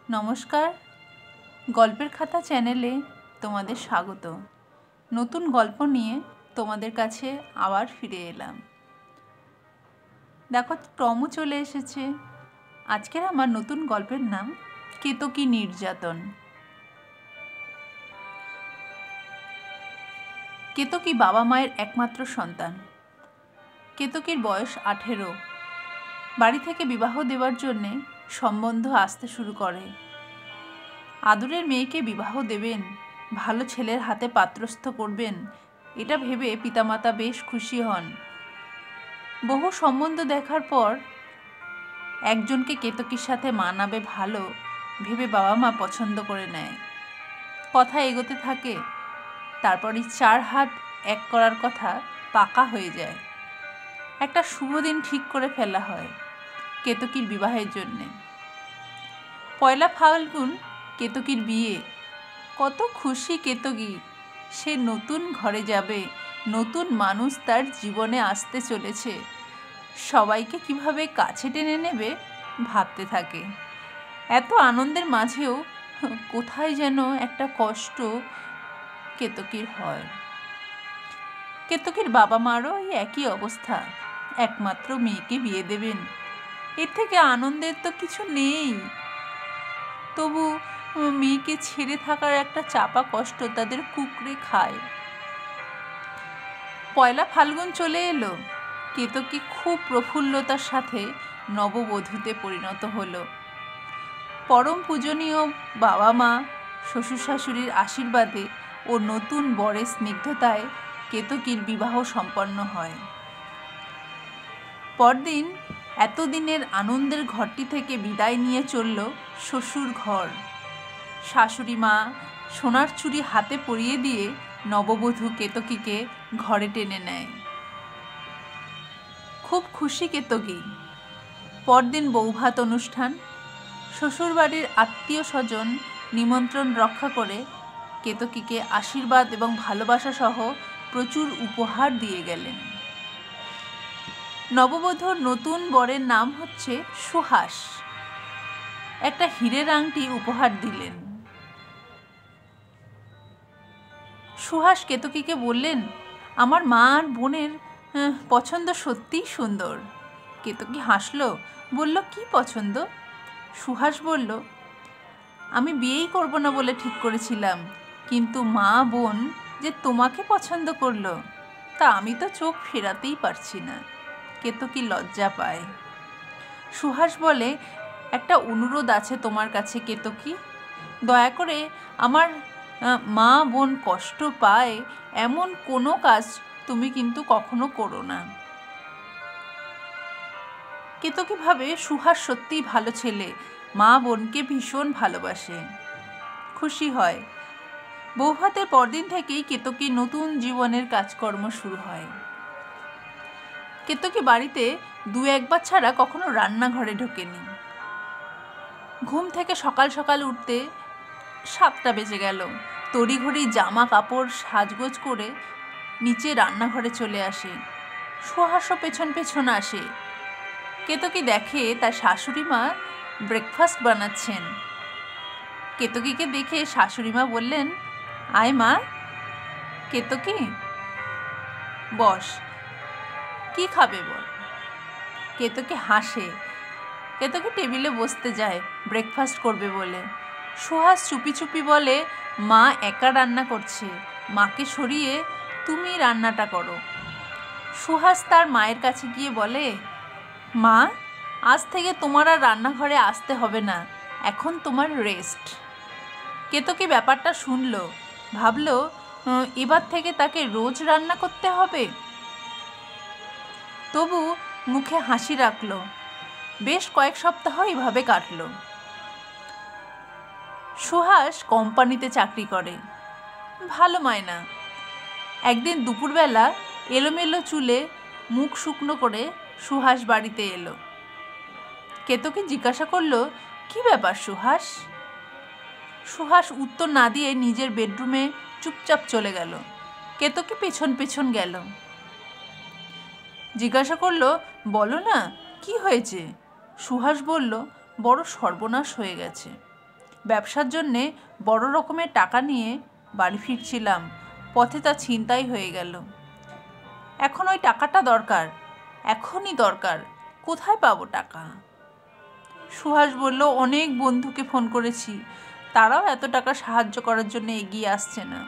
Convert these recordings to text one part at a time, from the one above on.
নমস্কার, গল্পের খাতা চ্যানেলে তোমাদের স্বাগত। নতুন গল্প নিয়ে তোমাদের কাছে আবার ফিরে এলাম। দেখো, টমও চলে এসেছে। আজকের আমার নতুন গল্পের নাম কেতকী নির্যাতন। কেতকী বাবা মায়ের একমাত্র সন্তান। কেতকীর বয়স 18। বাড়ি থেকে বিবাহ দেওয়ার জন্যে সম্বন্ধ আসতে শুরু করে। আদরের মেয়েকে বিবাহ দেবেন, ভালো ছেলের হাতে পাত্রস্থ করবেন, এটা ভেবে পিতামাতা বেশ খুশি হন। বহু সম্বন্ধ দেখার পর একজনকে কেতকীর সাথে মানাবে ভালো ভেবে বাবা মা পছন্দ করে নেয়। কথা এগোতে থাকে, তারপরই 4 হাত এক করার কথা পাকা হয়ে যায়। একটা শুভ দিন ঠিক করে ফেলা হয় কেতকীর বিবাহের জন্যে। 1 ফাল্গুন কেতকীর বিয়ে। কত খুশি কেতকী! সে নতুন ঘরে যাবে, নতুন মানুষ তার জীবনে আসতে চলেছে। সবাইকে কিভাবে কাছে টেনে নেবে ভাবতে থাকে। এত আনন্দের মাঝেও কোথায় যেন একটা কষ্ট কেতকীর হয়। কেতকীর বাবা মারও এই একই অবস্থা। একমাত্র মেয়েকে বিয়ে দেবেন, এর থেকে আনন্দের তো কিছু নেই। তবু মেয়েকে ছেড়ে থাকার একটা চাপা কষ্ট তাদের কুঁকড়ে খায়। 1 ফাল্গুন চলে এলো। কেতকী খুব প্রফুল্লতার সাথে নববধূতে পরিণত হলো। পরম পূজনীয় বাবা মা, শ্বশুর শাশুড়ির আশীর্বাদে ও নতুন বরের স্নিগ্ধতায় কেতকীর বিবাহ সম্পন্ন হয়। পরদিন এতদিনের আনন্দের ঘরটি থেকে বিদায় নিয়ে চলল শ্বশুর ঘর। শাশুড়ি মা সোনার চুড়ি হাতে পরিয়ে দিয়ে নববধূ কেতকীকে ঘরে টেনে নেয়। খুব খুশি কেতকী। পরদিন বৌভাত অনুষ্ঠান। শ্বশুরবাড়ির আত্মীয় স্বজন নিমন্ত্রণ রক্ষা করে কেতকীকে আশীর্বাদ এবং ভালোবাসা সহ প্রচুর উপহার দিয়ে গেলেন। নববধূর নতুন বরের নাম হচ্ছে সুহাস। একটা হীরের আংটি উপহার দিলেন। সুহাস কেতকীকে বললেন, আমার মা আর বোনের পছন্দ সত্যিই সুন্দর। কেতকী হাসল, বলল, কি পছন্দ? সুহাস বলল, আমি বিয়েই করব না বলে ঠিক করেছিলাম, কিন্তু মা বোন যে তোমাকে পছন্দ করলো, তা আমি তো চোখ ফেরাতেই পারছি না। কেতকী লজ্জা পায়। সুহাস বলে, একটা অনুরোধ আছে তোমার কাছে কেতকী। দয়া করে আমার মা বোন কষ্ট পায় এমন কোনো কাজ তুমি কিন্তু কখনো করো না। কেতকী ভাবে সুহাস সত্যিই ভালো ছেলে, মা বোনকে ভীষণ ভালোবাসে। খুশি হয়। বৌভাতের পরদিন থেকেই কেতকীর নতুন জীবনের কাজকর্ম শুরু হয়। কেতকী বাড়িতে 2-1 বার ছাড়া কখনো রান্নাঘরে ঢোকেনি। ঘুম থেকে সকাল সকাল উঠতে 7টা বেজে গেল। তড়িঘড়ি জামা কাপড় সাজগোজ করে নিচে রান্নাঘরে চলে আসে। সুহাসও পেছন পেছন আসে। কেতকী দেখে তার শাশুড়ি মা ব্রেকফাস্ট বানাচ্ছেন। কেতকীকে দেখে শাশুড়ি মা বললেন, আয় মা। কেতকী, বস, কি খাবে বল? কেতকী হাসে। কেতকী টেবিলে বসতে যায় ব্রেকফাস্ট করবে বলে। সুহাস চুপি চুপি বলে, মা একা রান্না করছে, মাকে সরিয়ে তুমি রান্নাটা করো। সুহাস তার মায়ের কাছে গিয়ে বলে, মা, আজ থেকে তোমার আর রান্নাঘরে আসতে হবে না, এখন তোমার রেস্ট। কেতকী ব্যাপারটা শুনল, ভাবল এবার থেকে তাকে রোজ রান্না করতে হবে। তবু মুখে হাসি রাখল। বেশ কয়েক সপ্তাহ এভাবে কাটল। সুহাস কোম্পানিতে চাকরি করে, ভালো মায়না। একদিন দুপুরবেলা এলোমেলো চুলে মুখ শুকনো করে সুহাস বাড়িতে এলো। কেতকী জিজ্ঞাসা করল, কি ব্যাপার সুহাস? সুহাস উত্তর না দিয়ে নিজের বেডরুমে চুপচাপ চলে গেল। কেতকী পেছন পেছন গেল। জিজ্ঞাসা করল, বলো না কি হয়েছে? সুহাস বলল, বড় সর্বনাশ হয়ে গেছে। ব্যবসার জন্যে বড় রকমের টাকা নিয়ে বাড়ি ফিরছিলাম, পথে তা ছিনতাই হয়ে গেল। এখন ওই টাকাটা দরকার, এখনই দরকার, কোথায় পাবো টাকা? সুহাস বলল, অনেক বন্ধুকে ফোন করেছি, তারাও এত টাকা সাহায্য করার জন্য এগিয়ে আসছে না।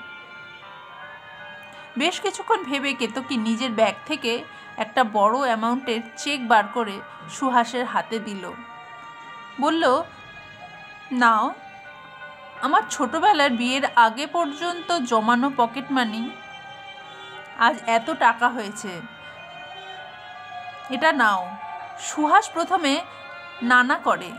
বেশ কিছুক্ষণ ভেবে কেতকী নিজের ব্যাগ থেকে একটা বড় অ্যামাউন্টের চেক বার করে সুহাসের হাতে দিল। বলল, নাও, আমার ছোটবেলার বিয়ের আগে পর্যন্ত জমানো পকেট মানি, আজ এত টাকা হয়েছে, এটা নাও। সুহাস প্রথমে নানা করে,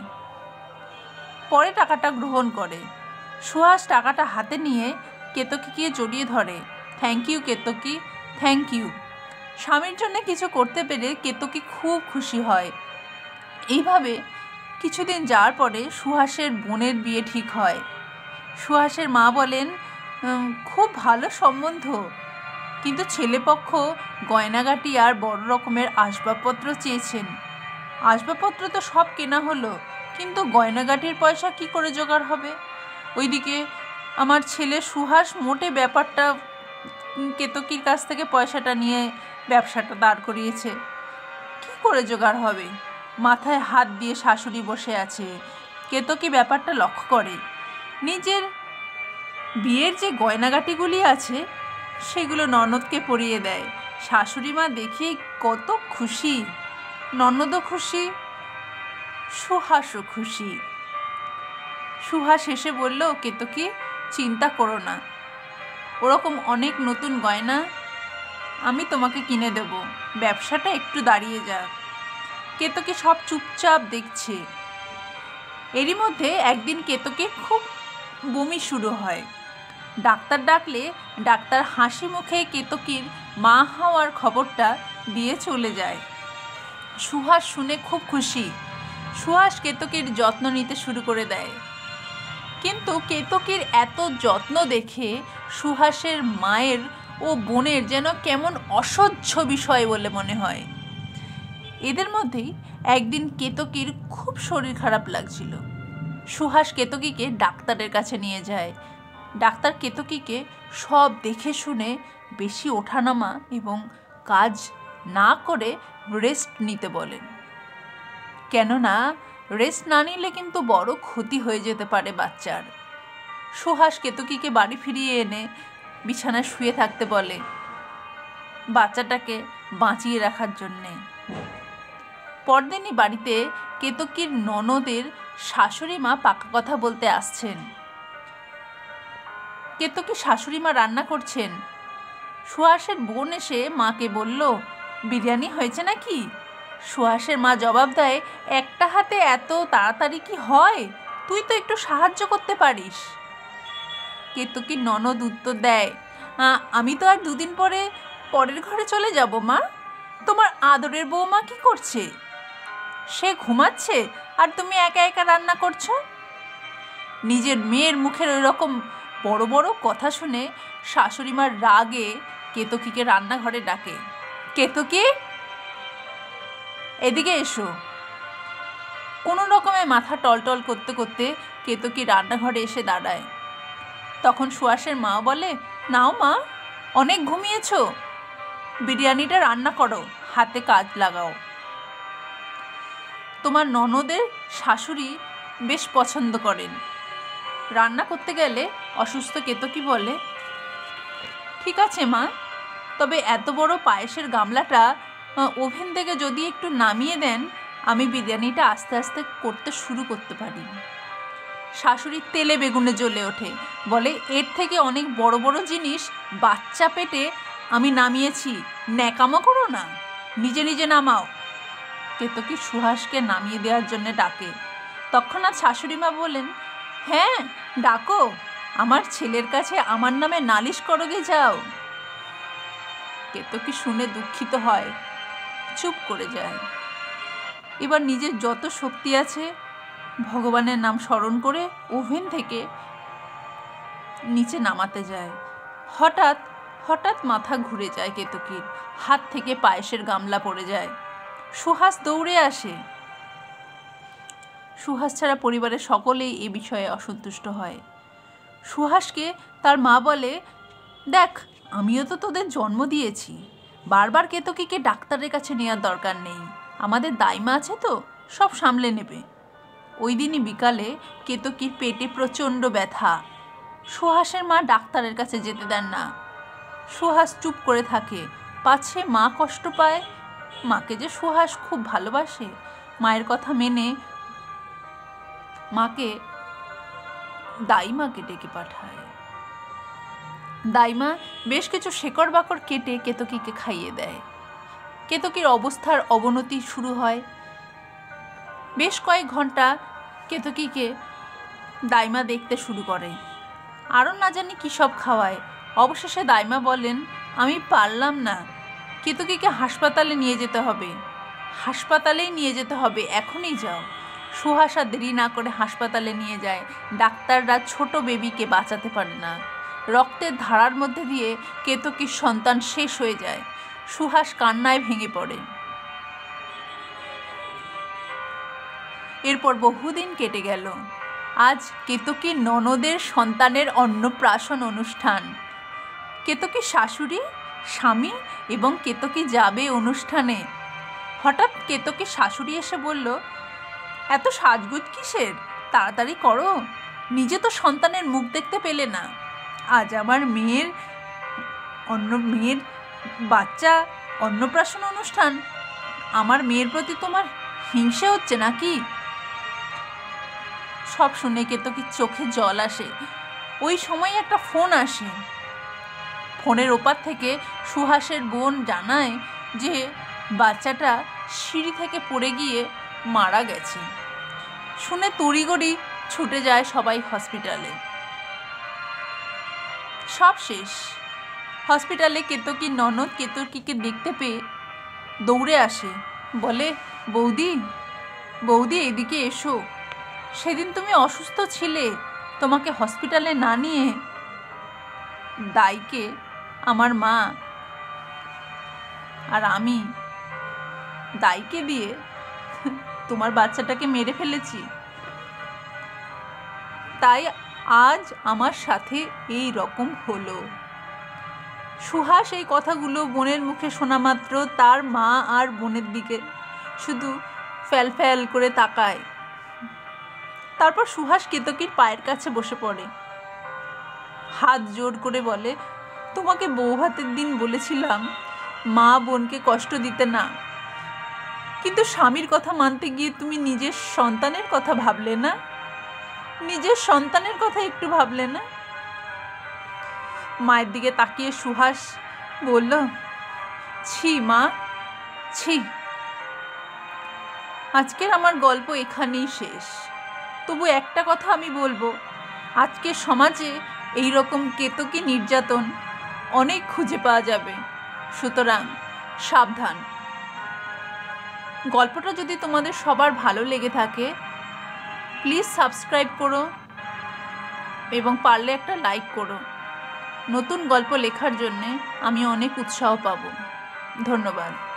পরে টাকাটা গ্রহণ করে। সুহাস টাকাটা হাতে নিয়ে কেতকীকে জড়িয়ে ধরে। Thank you Ketaki, thank you. স্বামীর জন্য কিছু করতে পেরে কেতকী খুব খুশি হয়। এইভাবে কিছুদিন যাওয়ার পরে সুহাসের বোনের বিয়ে ঠিক হয়। সুহাসের মা বলেন, খুব ভালো সম্বন্ধ, কিন্তু ছেলেপক্ষ গয়নাগাটি আর বড় রকমের আসবাবপত্র চেয়েছেন। আসবাবপত্র তো সব কেনা হলো, কিন্তু গয়নাগাটির পয়সা কি করে জোগাড় হবে? ওইদিকে আমার ছেলে সুহাস মোটে ব্যাপারটা কেতকীর কাছ থেকে পয়সাটা নিয়ে ব্যবসাটা দাঁড় করিয়েছে, কি করে জোগাড় হবে? মাথায় হাত দিয়ে শাশুড়ি বসে আছে। কেতকী ব্যাপারটা লক্ষ্য করে। নিজের বিয়ের যে গয়নাগাটিগুলি আছে সেগুলো ননদকে পরিয়ে দেয়। শাশুড়ি মা দেখে কত খুশি, ননদও খুশি, সুহাসও খুশি। সুহাস এসে বলল, কেতকী, চিন্তা করো না, ওরকম অনেক নতুন গয়না আমি তোমাকে কিনে দেব, ব্যবসাটা একটু দাঁড়িয়ে যাক। কেতকী সব চুপচাপ দেখছে। এরই মধ্যে একদিন কেতকীর খুব বমি শুরু হয়। ডাক্তার ডাকলে ডাক্তার হাসি মুখে কেতকীর মা হওয়ার খবরটা দিয়ে চলে যায়। সুহাস শুনে খুব খুশি। সুহাস কেতকীর যত্ন নিতে শুরু করে দেয়। কিন্তু কেতকীর এত যত্ন দেখে সুহাসের মায়ের ও বোনের যেন কেমন অসহ্য বিষয় বলে মনে হয়। এদের মধ্যেই একদিন কেতকীর খুব শরীর খারাপ লাগছিল। সুহাস কেতকীকে ডাক্তারের কাছে নিয়ে যায়। ডাক্তার কেতকীকে সব দেখে শুনে বেশি ওঠানামা এবং কাজ না করে রেস্ট নিতে বলেন। কেননা রেস্ট না নিলে কিন্তু বড় ক্ষতি হয়ে যেতে পারে বাচ্চার। সুহাস কেতকীকে বাড়ি ফিরিয়ে এনে বিছানায় শুয়ে থাকতে বলে, বাচ্চাটাকে বাঁচিয়ে রাখার জন্যে। পরদিনই বাড়িতে কেতকীর ননদের শাশুড়ি মা পাকা কথা বলতে আসছেন। কেতকী শাশুড়ি মা রান্না করছেন। সুহাসের বোন এসে মাকে বলল, বিরিয়ানি হয়েছে নাকি? সুহাসের মা জবাব দেয়, একটা হাতে এত তাড়াতাড়ি কি হয়? তুই তো একটু সাহায্য করতে পারিস। কেতকীর ননদ উত্তর দেয়, আমি তো আর দুদিন পরে পরের ঘরে চলে যাব মা। তোমার আদরের বৌমা কি করছে? সে ঘুমাচ্ছে আর তুমি একা একা রান্না করছো। নিজের মেয়ের মুখের ওই রকম বড় বড় কথা শুনে শাশুড়ি মার রাগে কেতকীকে রান্নাঘরে ডাকে। কেতকী, এদিকে এসো। কোনো রকমে মাথা টলটল করতে করতে কেতকী রান্নাঘরে এসে দাঁড়ায়। তখন সুহাসের মা বলে, নাও মা, অনেক ঘুমিয়েছো, বিরিয়ানিটা রান্না করো, হাতে কাজ লাগাও। তোমার ননদের শাশুড়ি বেশ পছন্দ করেন। রান্না করতে গেলে অসুস্থ কেতকী বলে, ঠিক আছে মা, তবে এত বড় পায়েসের গামলাটা ওভেন থেকে যদি একটু নামিয়ে দেন, আমি বিরিয়ানিটা আস্তে আস্তে শুরু করতে পারি। শাশুড়ি তেলে বেগুনে জ্বলে ওঠে, বলে, এর থেকে অনেক বড় বড় জিনিস বাচ্চা পেটে আমি নামিয়েছি, ন্যাকামো করো না, নিজে নিজে নামাও। কেতকী সুহাসকে নামিয়ে দেওয়ার জন্য ডাকে। তৎক্ষণাৎ শাশুড়ি মা বলেন, হ্যাঁ ডাকো, আমার ছেলের কাছে আমার নামে নালিশ করো গে যাও। কেতকী শুনে দুঃখিত হয়, চুপ করে যায়। এবার নিজের যত শক্তি আছে ভগবানের নাম স্মরণ করে ওভেন থেকে নিচে নামাতে যায়। হঠাৎ হঠাৎ মাথা ঘুরে যায় কেতকীর, হাত থেকে পায়েসের গামলা পড়ে যায়। সুহাস দৌড়ে আসে। সুহাস ছাড়া পরিবারের সকলেই এ বিষয়ে অসন্তুষ্ট হয়। সুহাসকে তার মা বলে, দেখ, আমিও তো তোদের জন্ম দিয়েছি, বারবার কেতকীকে ডাক্তারের কাছে নেওয়ার দরকার নেই, আমাদের দাইমা আছে তো, সব সামলে নেবে। ওই দিনই বিকালে কেতকীর পেটে প্রচণ্ড ব্যথা। সুহাসের মা ডাক্তারের কাছে যেতে দেন না। সুহাস চুপ করে থাকে, পাছে মা কষ্ট পায়। মাকে যে সুহাস খুব ভালোবাসে, মায়ের কথা মেনে মাকে দাইমাকে ডেকে পাঠায়। দাইমা বেশ কিছু শেকড় বাকড় কেটে কেতকীকে খাইয়ে দেয়। কেতকীর অবস্থার অবনতি শুরু হয়। বেশ কয়েক ঘন্টা কেতকীকে দাইমা দেখতে শুরু করে, আরও না জানি কী সব খাওয়ায়। অবশেষে দাইমা বলেন, আমি পারলাম না, কেতকীকে হাসপাতালে নিয়ে যেতে হবে, হাসপাতালেই নিয়ে যেতে হবে, এখনই যাও। সুহাস আর দেরি না করে হাসপাতালে নিয়ে যায়। ডাক্তাররা ছোট বেবিকে বাঁচাতে পারে না। রক্তের ধারার মধ্যে দিয়ে কেতকীর সন্তান শেষ হয়ে যায়। সুহাস কান্নায় ভেঙে পড়ে। এরপর বহুদিন কেটে গেল। আজ কেতকীর ননদের সন্তানের অন্নপ্রাশন অনুষ্ঠান। কেতকীর শাশুড়ি, স্বামী এবং কেতকী যাবে অনুষ্ঠানে। হঠাৎ কেতকীর শাশুড়ি এসে বলল, এত সাজগুজ কিসের, তাড়াতাড়ি করো, নিজে তো সন্তানের মুখ দেখতে পেলে না, আজ আমার মেয়ের বাচ্চা অন্নপ্রাশন অনুষ্ঠান, আমার মেয়ের প্রতি তোমার হিংসে হচ্ছে নাকি? সব শুনে কেতকীর চোখে জল আসে। ওই সময় একটা ফোন আসে। ফোনের ওপার থেকে সুহাসের বোন জানায় যে বাচ্চাটা সিঁড়ি থেকে পড়ে গিয়ে মারা গেছে। শুনে তড়িঘড়ি ছুটে যায় সবাই হসপিটালে। সব শেষ। হসপিটালে কেতকীর ননদ কেতকীকে দেখতে পেয়ে দৌড়ে আসে, বলে, বৌদি বৌদি এদিকে এসো, সেদিন তুমি অসুস্থ ছিলে, তোমাকে হসপিটালে না নিয়ে দাইকে, আমার মা আর আমি দাইকে দিয়ে তোমার বাচ্চাটাকে মেরে ফেলেছি, তাই আজ আমার সাথে এই রকম হলো। সুহাস এই কথাগুলো বোনের মুখে শোনা মাত্র তার মা আর বোনের দিকে শুধু ফ্যাল ফ্যাল করে তাকায়। তারপর সুহাস কেতকীর পায়ের কাছে বসে পড়ে, হাত জোর করে বলে, তোমাকে বৌভাতের দিন বলেছিলাম মা বোনকে কষ্ট দিতে না, কিন্তু স্বামীর কথা মানতে গিয়ে তুমি নিজের সন্তানের কথা ভাবলে না, নিজের সন্তানের কথা একটু ভাবলে না। মায়ের দিকে তাকিয়ে সুহাস বলল, ছি মা, ছি। আজকের আমার গল্প এখানেই শেষ। তবু একটা কথা আমি বলবো, আজকের সমাজে এই রকম কেতকী নির্যাতন অনেক খুঁজে পাওয়া যাবে, সুতরাং সাবধান। গল্পটা যদি তোমাদের সবার ভালো লেগে থাকে, প্লিজ সাবস্ক্রাইব করো এবং পারলে একটা লাইক করো। নতুন গল্প লেখার জন্যে আমি অনেক উৎসাহ পাবো। ধন্যবাদ।